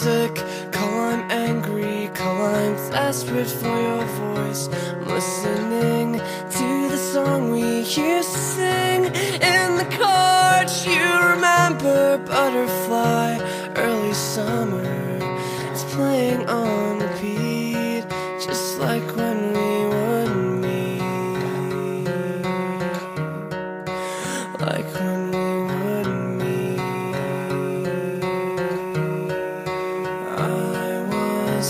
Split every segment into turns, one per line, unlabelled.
sick, call I'm angry, call I'm desperate for your voice. I'm listening to the song we used to sing in the car. Do you remember Butterfly? Early summer, it's playing on repeat, just like when we would meet, like when we would meet. I was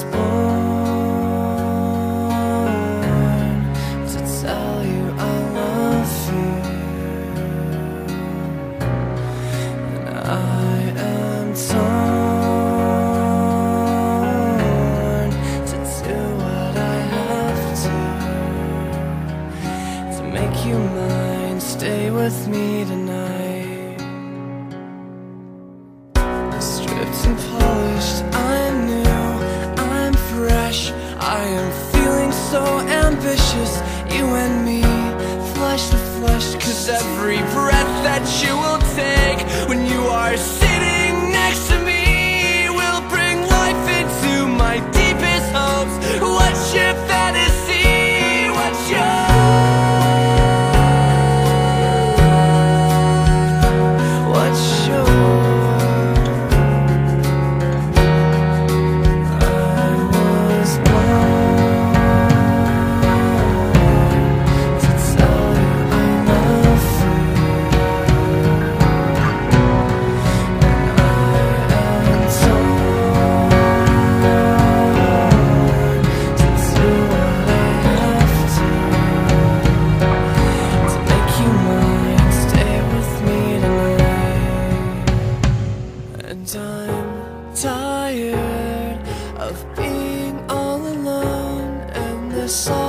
born to tell you I love you, and I am torn to do what I have to make you mine. Stay with me tonight. Stripped and polished, I'm new, I'm fresh, I am feeling so ambitious. You and me, flesh to flesh, 'cause every breath that you will take when you are sitting next to me will bring life into my deepest hopes. What's your fantasy? What's your I'm tired of being all alone, and this all